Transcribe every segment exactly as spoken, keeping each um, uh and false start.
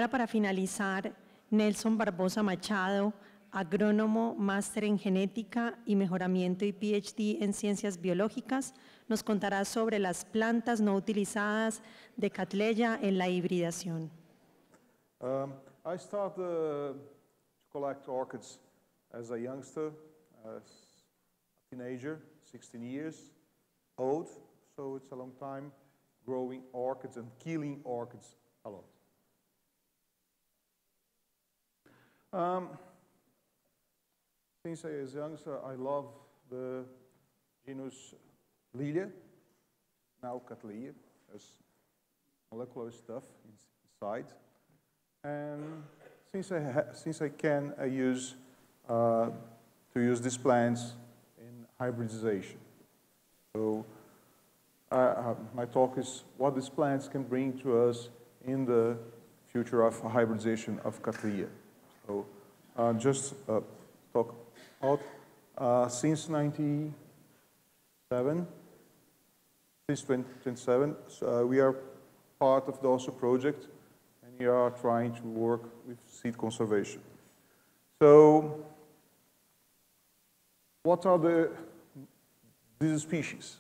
ahora para finalizar, Nelson Barbosa Machado, agrónomo, máster en genética y mejoramiento y P H D en ciencias biológicas, nos contará sobre las plantas no utilizadas de Cattleya en la hibridación. Um, I started uh, to collect orchids as a youngster, as a teenager, sixteen years old, so it's a long time growing orchids and killing orchids a lot. Um, since I was a youngster, I love the genus Lilia, now Cattleya, has molecular stuff inside. And since I, ha since I can, I use uh, to use these plants in hybridization. So uh, uh, my talk is what these plants can bring to us in the future of hybridization of Cattleya. So uh, just uh, talk out uh, since ninety-seven, since twenty twenty-seven, so, uh, we are part of the OSO project. We are trying to work with seed conservation. So, what are the these species?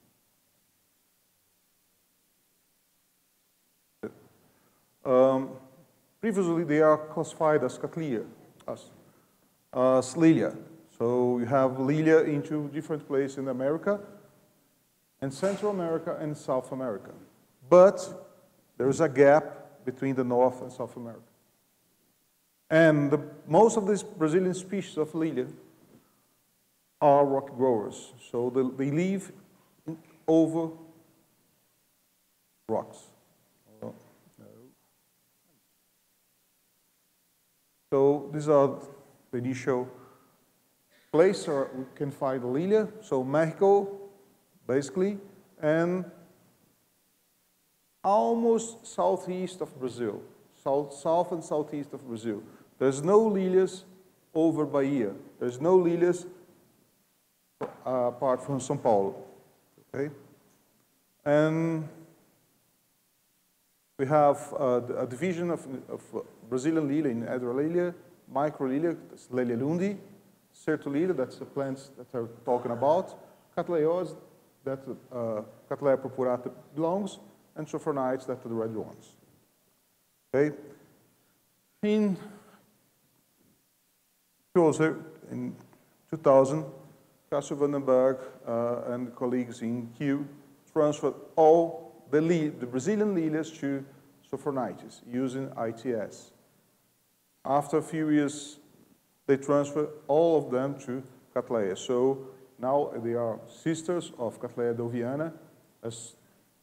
Um, previously, they are classified as Cattleya, as, as Lilia. So you have Lilia into different places in America, and Central America and South America. But there is a gap between the North and South America. And the, most of these Brazilian species of Lilia are rock growers. So they, they live in, over rocks. Oh, no. So these are the initial places where we can find Lilia. So Mexico, basically, and almost southeast of Brazil, south, south and southeast of Brazil. There's no Lilias over Bahia. There's no Lilias uh, apart from São Paulo, okay? And we have uh, a division of, of Brazilian Lilia in Hydralilia, Microlilia, that's Lilia lundi, Sertulilia, that's the plants that I'm talking about, Cattleyas, that uh, Cattleya purpurata belongs, and Sophronites, that are the red ones. Okay? In, also in two thousand, Cassio Vandenberg uh, and colleagues in Kew transferred all the, the Brazilian Lilias to Sophronites using I T S. After a few years, they transferred all of them to Cattleya. So now they are sisters of Cattleya doviana, as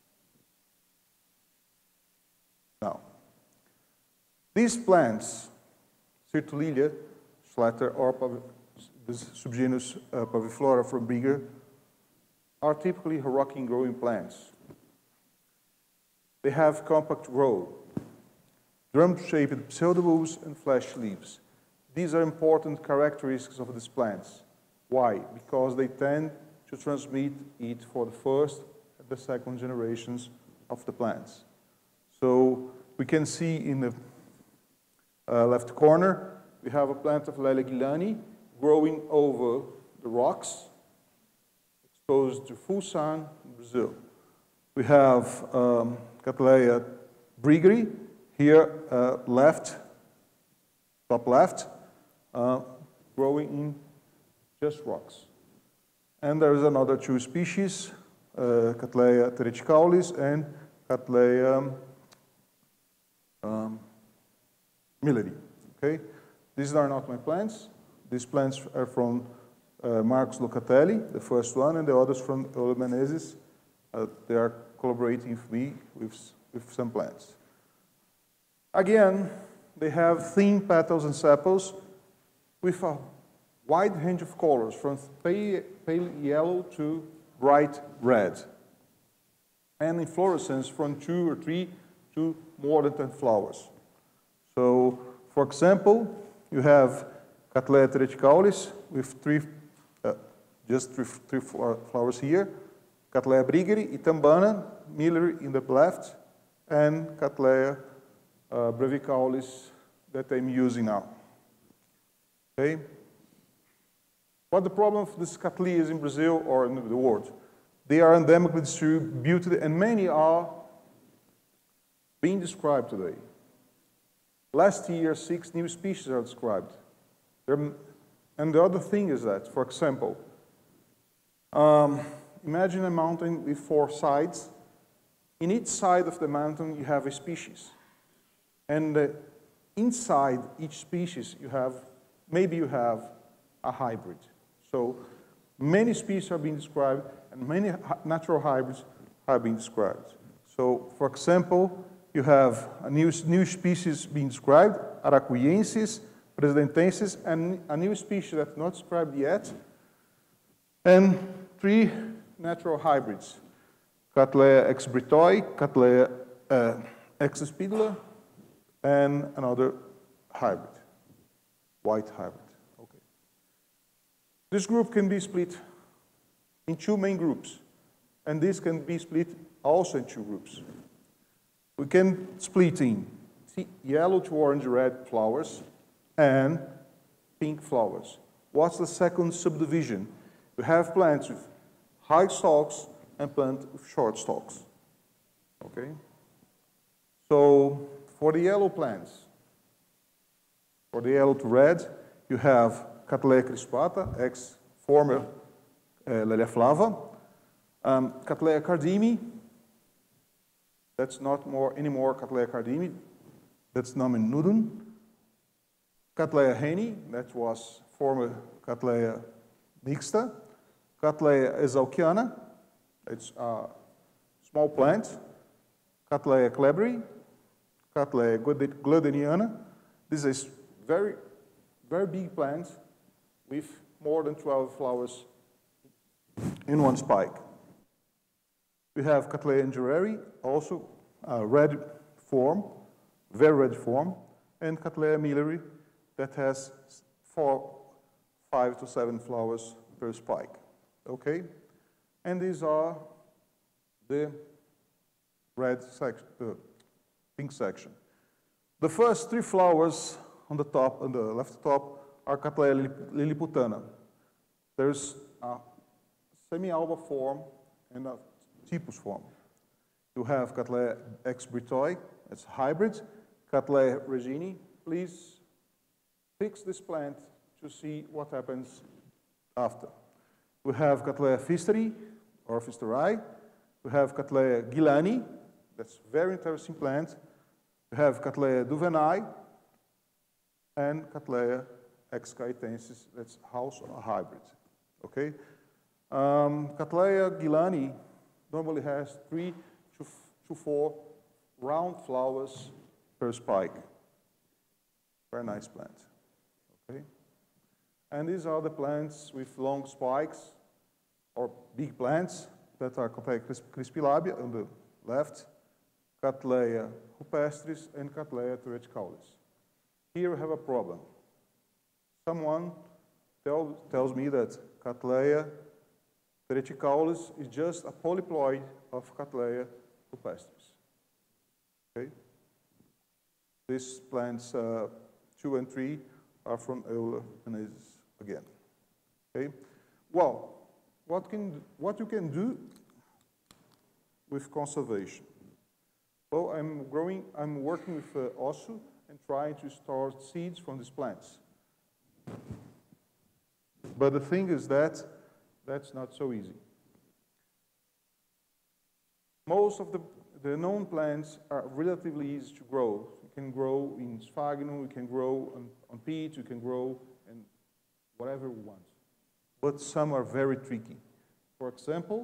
now, these plants, Sertulilia, Schletter, or the subgenus uh, Paviflora from Brigger, are typically rocking growing plants. They have compact growth, drum-shaped pseudobulbs and flash leaves. These are important characteristics of these plants. Why? Because they tend to transmit it for the first and the second generations of the plants. So we can see in the uh, left corner, we have a plant of Laelia guilani growing over the rocks, exposed to full sun in Brazil. We have um, Cattleya brigheri here, uh, left, top left, uh, growing in just rocks. And there is another two species, uh, Cattleya tereticaulus and Cattleya Um, Milleri, okay? These are not my plants. These plants are from uh, Marcos Locatelli, the first one, and the others from Euler Menezes. Uh, they are collaborating with me with, with some plants. Again, they have thin petals and sepals with a wide range of colors, from pale, pale yellow to bright red. And inflorescence from two or three to more than ten flowers. So, for example, you have Cattleya tereticaulus with three, uh, just three, three flowers here, Cattleya brigheri, Itambana, Milleri in the left, and Cattleya uh, Brevicaulis that I'm using now. Okay? What the problem of these cattleyas in Brazil or in the world? They are endemically distributed, and many are being described today. Last year, six new species are described. They're, and the other thing is that, for example, um, imagine a mountain with four sides. In each side of the mountain, you have a species. And uh, inside each species, you have, maybe you have a hybrid. So many species are being described, and many natural hybrids are being described. So, for example, you have a new, new species being described, Aracuiensis, presidentensis, and a new species that's not described yet, and three natural hybrids, Cattleya exbritoi, Cattleya uh, exaspidula, and another hybrid, white hybrid. Okay. This group can be split in two main groups, and this can be split also in two groups. We can split in yellow to orange red flowers and pink flowers. What's the second subdivision? We have plants with high stalks and plants with short stalks. Okay? So for the yellow plants, for the yellow to red, you have Cattleya crispata, ex former uh, Lelia flava, um, Cattleya cardimi, that's not more anymore Cattleya cardimi, that's nomen nudum. Cattleya heni, that was former Cattleya mixta. Cattleya exalkiana, it's a small plant. Cattleya klebri, Cattleya gladeniana. This is very, very big plant with more than twelve flowers in one spike. We have Cattleya ingereri, also a red form, very red form, and Cattleya milleri that has four, five to seven flowers per spike. Okay? And these are the red section, the pink section. The first three flowers on the top, on the left top, are Cattleya lilliputana. There's a semi-alba form and a typus form. You have Cattleya exbritoi, it's hybrid. Cattleya regini, please fix this plant to see what happens after. We have Cattleya pfisteri, or pfisterii. We have Cattleya gillani, that's a very interesting plant. We have Cattleya duvenai, and Cattleya excaetensis, that's also a hybrid. Okay? Um, Cattleya gillani normally has three to, to four round flowers per spike. Very nice plant. Okay? And these are the plants with long spikes, or big plants, that are Cattleya crispilabia on the left, Cattleya rupestris, and Cattleya theatricaulis. Here we have a problem. Someone tell, tells me that Cattleya theatricaulis is just a polyploid of Cattleya rupestris. Okay? These plants uh, two and three are from Euler Menezes again. Okay? Well, what can what you can do with conservation? Well, I'm growing. I'm working with uh, Osu and trying to store seeds from these plants. But the thing is that that's not so easy. Most of the, the known plants are relatively easy to grow. You can grow in sphagnum, you can grow on, on peat, you can grow in whatever you want. But some are very tricky. For example,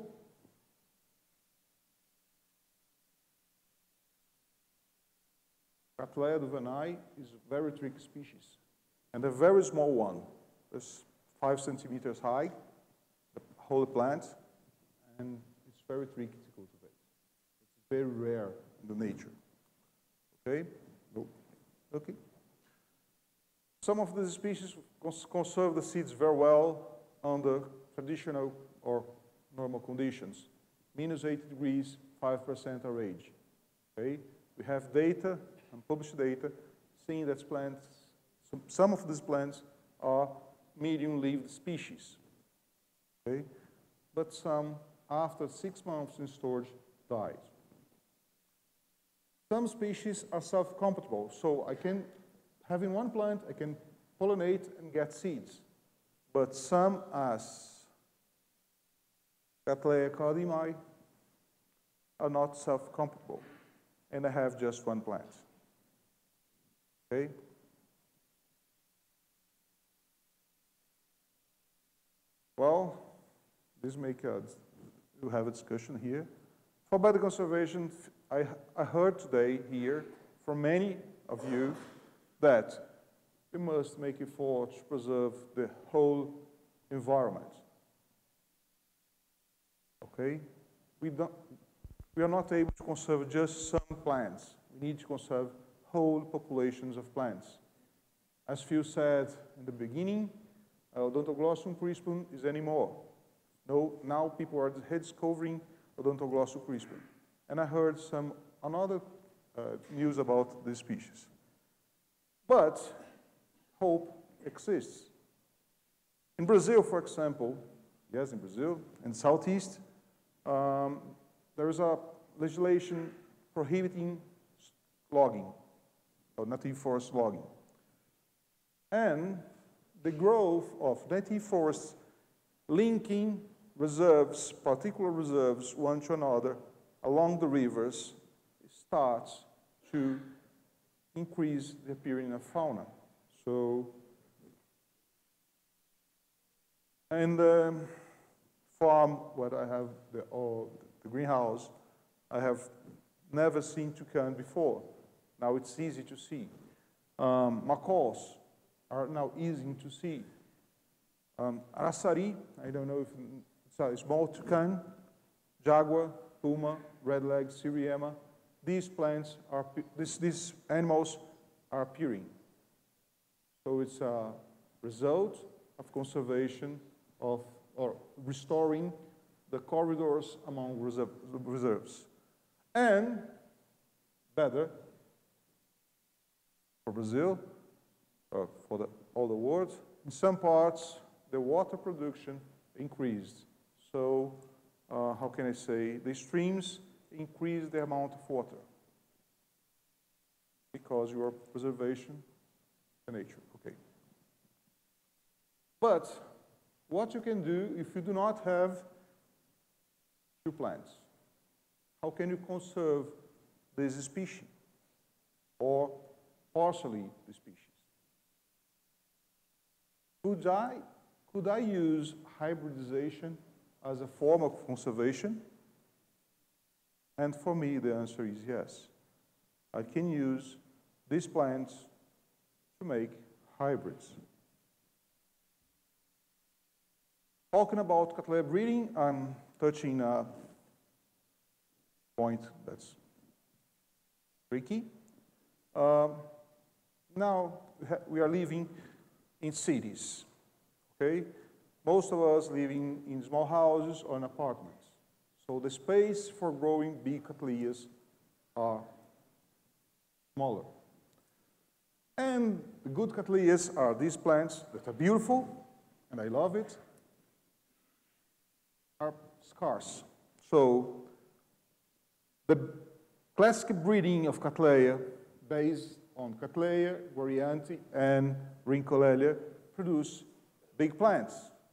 Cattleya duvenai is a very tricky species. And a very small one. It's five centimeters high, the whole plant, and it's very tricky to cultivate. It's very rare in the nature. Okay? Okay. Some of these species conserve the seeds very well under traditional or normal conditions. Minus eighty degrees, five percent are age. Okay? We have data and published data, seeing that plants, some, some of these plants are medium-lived species, okay? But some, after six months in storage, died. Some species are self-compatible, so I can, having one plant, I can pollinate and get seeds. But some, as Cattleya cardamai, are not self-compatible, and I have just one plant. Okay? Well, this makes us to have a discussion here. For better conservation, I, I heard today here from many of you that we must make effort to preserve the whole environment. Okay? We, don't, we are not able to conserve just some plants. We need to conserve whole populations of plants. As Phil said in the beginning, Odontoglossum crispum is anymore. No, now people are rediscovering Odontoglossum crispum. And I heard some another uh, news about this species. But hope exists. In Brazil, for example, yes, in Brazil, in the Southeast, um, there is a legislation prohibiting logging, or native forest logging. And the growth of native forests linking reserves, particular reserves, one to another, along the rivers, starts to increase the appearance of fauna. So, and the farm where I have the, oh, the greenhouse, I have never seen toucan before. Now it's easy to see. Um, macaws are now easy to see. Um, Araçari, I don't know if it's a small toucan, jaguar, puma, redleg, Siriema. These plants are, this, these animals are appearing. So it's a result of conservation of, or restoring the corridors among reserve, reserves. And better for Brazil, or for the, all the world, in some parts, the water production increased. So, uh, how can I say, the streams increase the amount of water because you are preservation of nature. Okay. But what you can do if you do not have two plants? How can you conserve this species or partially the species? Could I, could I use hybridization as a form of conservation? And for me, the answer is yes. I can use these plants to make hybrids. Talking about Cattleya breeding, I'm touching a point that's tricky. Uh, now, we are living in cities, okay? Most of us living in small houses or in apartments. So the space for growing big Cattleyas are smaller. And the good Cattleyas are these plants that are beautiful, and I love it, are scarce. So the classic breeding of Cattleya, based on Cattleya, Guariante, and Rhyncholelia, produce big plants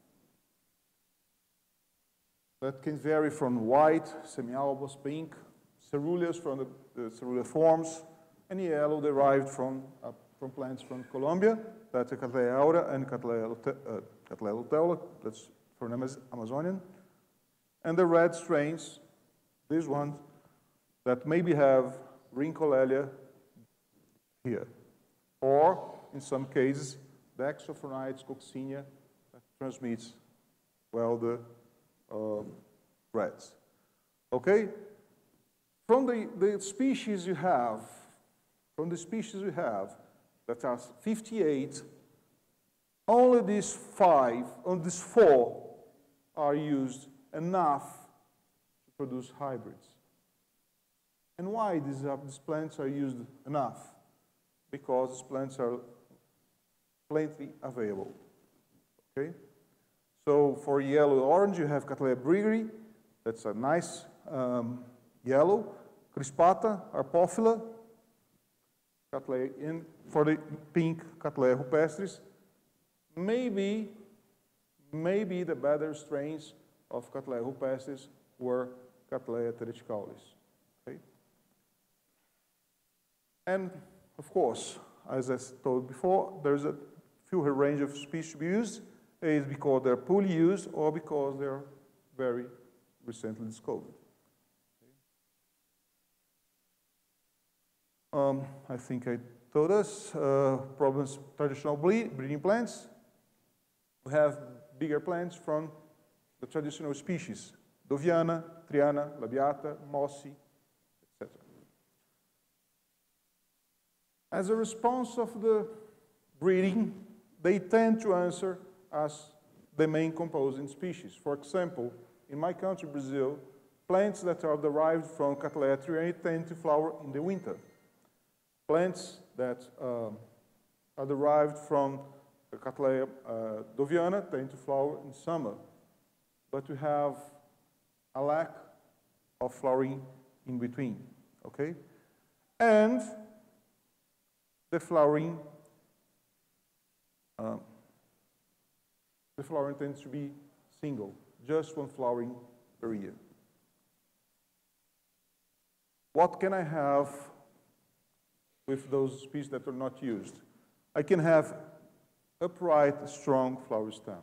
that can vary from white, semi-albous, pink, ceruleas from the, the cerulean forms, and yellow derived from, uh, from plants from Colombia, that's Cattleya aura and Cattleya uh, luteola, that's from Amazonian. And the red strains, these ones, that maybe have Rhyncholelia here. Or, in some cases, the Exophronites coccinea that transmits, well, the uh, reds. Okay? From the, the species you have, from the species we have, that are fifty-eight, only these five, only these four are used enough to produce hybrids. And why these, uh, these plants are used enough? Because these plants are plenty available. Okay? So for yellow-orange, you have Cattleya brigeri. That's a nice um, yellow. Crispata, Arpophylla. Cattleya in, for the pink, Cattleya rupestris. Maybe, maybe the better strains of Cattleya rupestris were Cattleya territicalis. Okay? And of course, as I told before, there's a few range of species to be used. It is because they're poorly used or because they're very recently discovered. Okay. Um, I think I told us uh, problems traditional breeding plants. We have bigger plants from the traditional species: Doviana, Triana, Labiata, Mossy, et cetera. As a response of the breeding, they tend to answer as the main composing species. For example, in my country, Brazil, plants that are derived from Cattleya trianae tend to flower in the winter. Plants that um, are derived from Cattleya uh, Doviana tend to flower in summer. But we have a lack of flowering in between, okay? And the flowering, um, the flowering tends to be single, just one flowering per year. What can I have with those species that are not used? I can have upright, strong flower stem.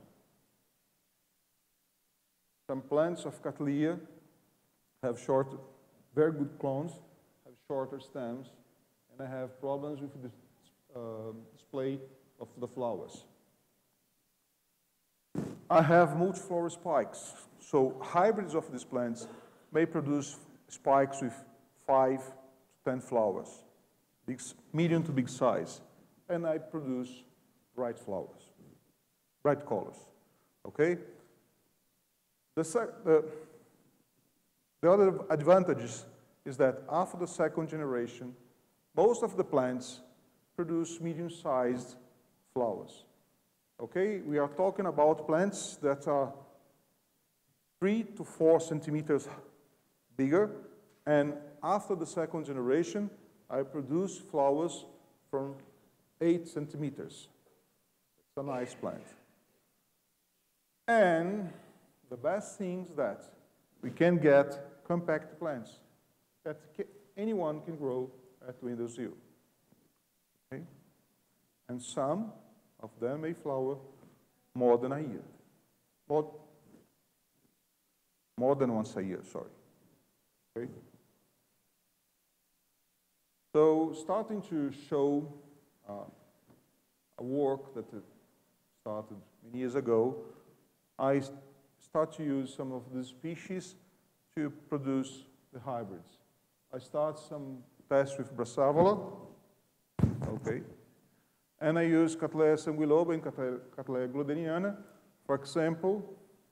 Some plants of Cattleya have short, very good clones, have shorter stems, and I have problems with the uh, display of the flowers. I have multifloral spikes. So hybrids of these plants may produce spikes with five to ten flowers, big, medium to big size, and I produce bright flowers, bright colors. Okay. The, sec the, the other advantage is that after the second generation, most of the plants produce medium-sized flowers. Okay, we are talking about plants that are three to four centimeters bigger, and after the second generation, I produce flowers from eight centimeters. It's a nice plant. And the best thing is that we can get compact plants that anyone can grow at Windows Zero. Okay? And some of them may flower more than a year. More, more than once a year, sorry. Okay? So starting to show uh, a work that started many years ago, I start to use some of the species to produce the hybrids. I start some tests with Brassavola, okay, and I use Cattleya sanguiloba and Cattleya glodeniana. For example,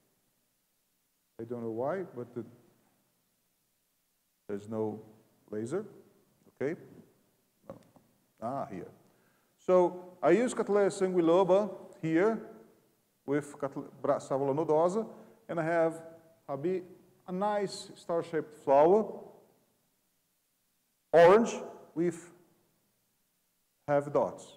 I don't know why, but the, there's no laser, okay? No. Ah, here. So I use Cattleya sanguiloba here with Brassavola nodosa, and I have a, big, a nice star-shaped flower, orange with half dots.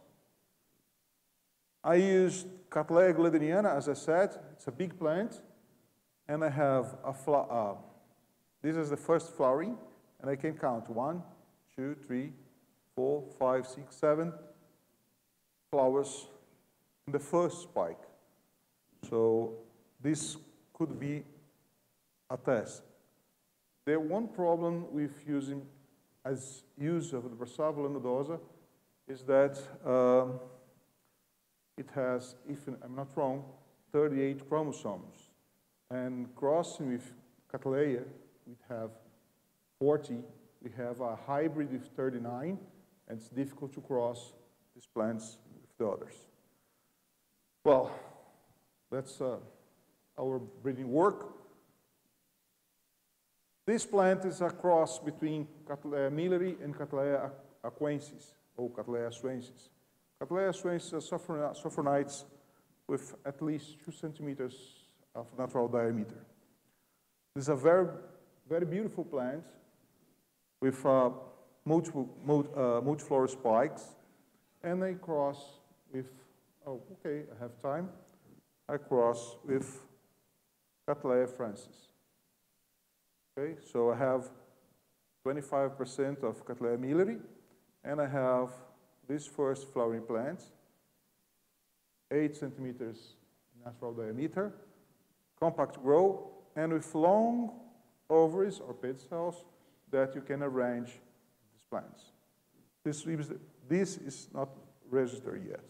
I used Cattleya glodeniana, as I said. It's a big plant, and I have a flower. Uh, this is the first flowering, and I can count one, two, three, four, five, six, seven flowers in the first spike. So this could be a test. The one problem with using as use of the Brassavola nodosa is that um, it has, if I'm not wrong, thirty-eight chromosomes. And crossing with Cattleya, we have forty. We have a hybrid with thirty-nine, and it's difficult to cross these plants with the others. Well, that's uh, our breeding work. This plant is a cross between Cattleya milleri and Cattleya aquensis, or Cattleya swaensis. Cattleya swaensis are sophronites with at least two centimeters of natural diameter. This is a very, very beautiful plant with uh, multiple, multi, uh, multifloral spikes, and I cross with, oh, okay, I have time. I cross with Cattleya francis. Okay, so I have twenty-five percent of Cattleya milleri, and I have this first flowering plant, eight centimeters natural diameter, compact grow, and with long ovaries or pedicels that you can arrange these plants. This is, this is not registered yet.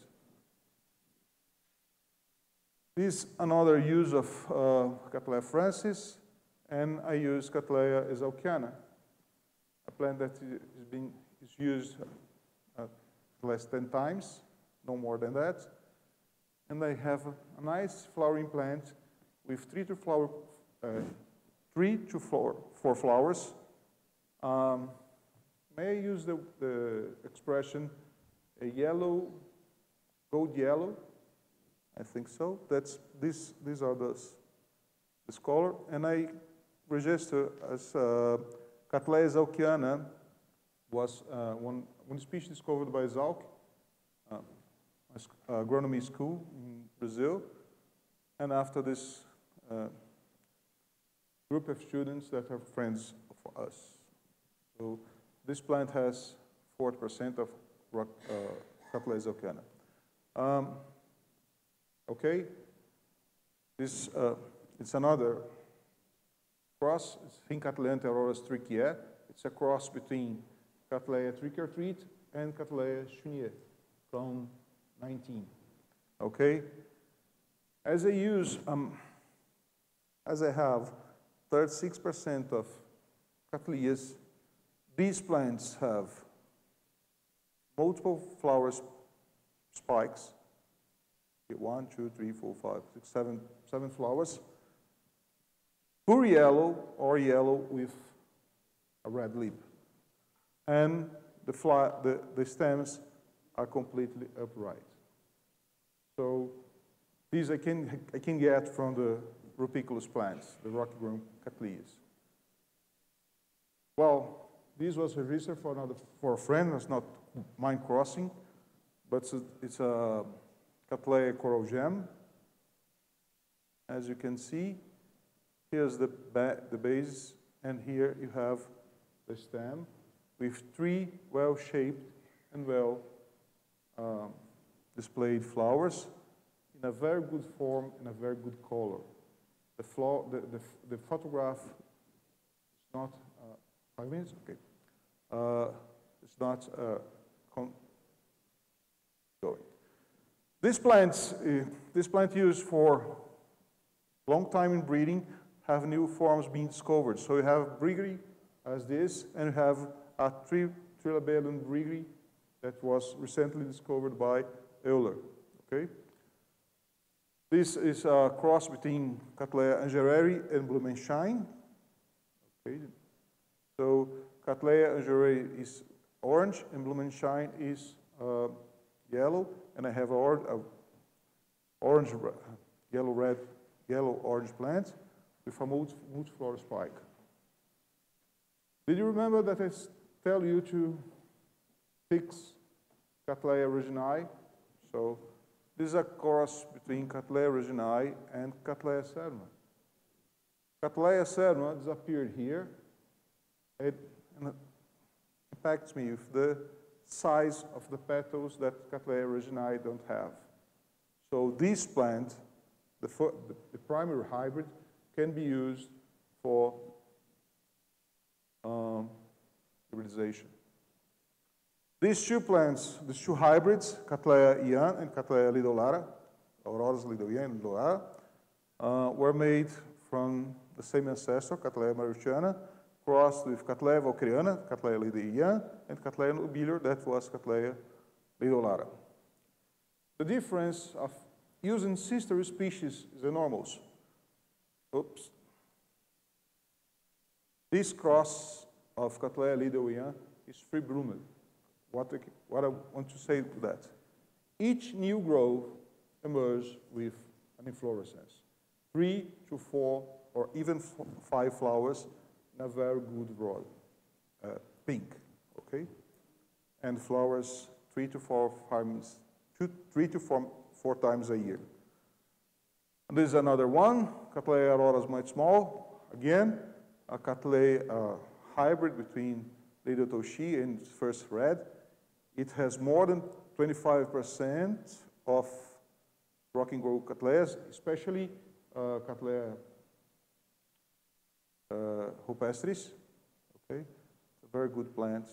This is another use of uh, Cattleya francis, and I use Cattleya exalchiana, a plant that is, being, is used uh, less than ten times, no more than that. And I have a, a nice flowering plant with three to flower, uh, three to four, four flowers. Um, may I use the, the expression a yellow, gold yellow? I think so. That's this. These are the this color, and I register as uh, Cattleya exalchiana was uh, one one species discovered by Zalk, uh, agronomy school in Brazil, and after this uh, group of students that are friends of us. So this plant has forty percent of uh, Cattleya exalchiana. Um, Okay, this uh, it's another cross. It's Fincatleya aurora strichia. It's a cross between Cattleya trichortrete and Cattleya schunier, clone nineteen. Okay, as I use, um, as I have thirty-six percent of Cattleyas, these plants have multiple flower spikes. One, two, three, four, five, six, seven, seven flowers. Pure yellow or yellow with a red lip. And the, fly, the, the stems are completely upright. So these I can, I can get from the rupiculus plants, the rocky grown Cattleyas. Well, this was a research for, another, for a friend. It's not mine crossing, but it's a, it's a Cattleya coral gem. As you can see, here's the, ba the base, and here you have the stem with three well-shaped and well um, displayed flowers in a very good form and a very good color. The, the, the, the photograph is not, uh, five minutes? Okay. Uh, it's not uh, going. This plant, uh, this plant used for long time in breeding, have new forms being discovered. So you have brigri as this, and you have a tri trilabellum brigri that was recently discovered by Euler. Okay. This is a cross between Cattleya angereri and Blumenschein. Okay. So Cattleya angereri is orange, and Blumenschein is uh, yellow. And I have an or a orange, yellow, red, yellow, orange plant with a multifloral spike. Did you remember that I tell you to fix Cattleya reginae? So this is a cross between Cattleya reginae and Cattleya serma. Cattleya serma disappeared here. It, and it impacts me with the size of the petals that Cattleya reginae don't have. So this plant, the, the, the primary hybrid, can be used for um, hybridization. These two plants, these two hybrids, Cattleya ian and Cattleya lidolara, Auroras lidoia and lidolara, uh, were made from the same ancestor, Cattleya mauritiana, crossed with Cattleya volkeriana, Cattleya lidoia, and Cattleya nobiler, that was Cattleya lidolara. The difference of using sister species is enormous. Oops. This cross of Cattleya lidoia is free-bloomed. What I, what I want to say to that? Each new grove emerges with an inflorescence. Three to four or even five flowers in a very good rod, uh, pink, okay? And flowers three to four times, two, three to four, four times a year. And this is another one, Cattleya aurora is much small. Again, a Cattleya uh, hybrid between Lido Toshi and first red. It has more than twenty-five percent of Rock and Grow Cattleyas, especially uh, Cattleya uh, rupestris. Okay, it's a very good plant.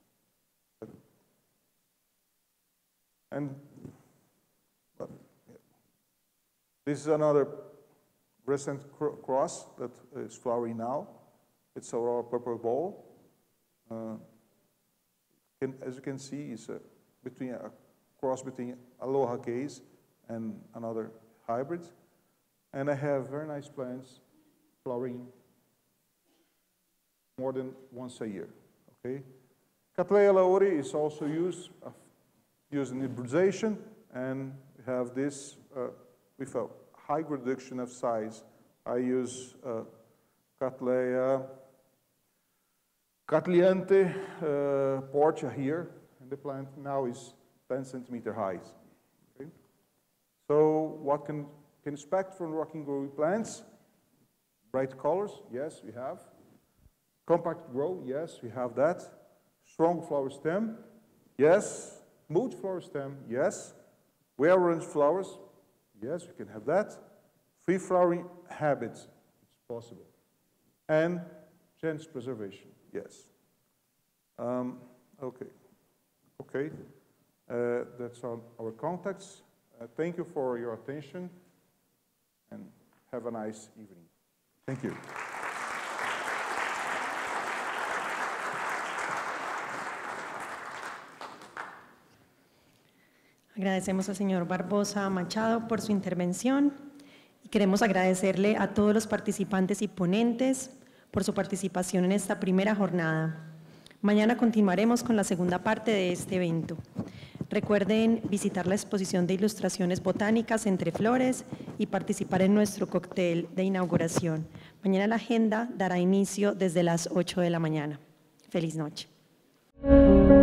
And but, yeah. This is another recent cr cross that is flowering now. It's our purple ball. Uh, can, as you can see, it's a, between a cross between Aloha case and another hybrid. And I have very nice plants flowering more than once a year. Okay, Cattleya lauri is also used uh, used in hybridization, and we have this uh, with a high reduction of size. I use uh, Cattleya Cattleyiante uh, portia here, and the plant now is ten centimeter high. Okay? So what can can expect from Rock and Grow plants? Bright colors, yes, we have. Compact grow, yes, we have that. Strong flower stem, yes. Multi-flower stem, yes. Well-arranged flowers, yes, we can have that. Free flowering habits, it's possible. And chance preservation, yes. Um, okay, okay. Uh, that's our, our contacts. Uh, thank you for your attention, and have a nice evening. Thank you. Agradecemos al señor Barbosa Machado por su intervención y queremos agradecerle a todos los participantes y ponentes por su participación en esta primera jornada. Mañana continuaremos con la segunda parte de este evento. Recuerden visitar la exposición de ilustraciones botánicas entre flores y participar en nuestro cóctel de inauguración. Mañana la agenda dará inicio desde las ocho de la mañana. Feliz noche.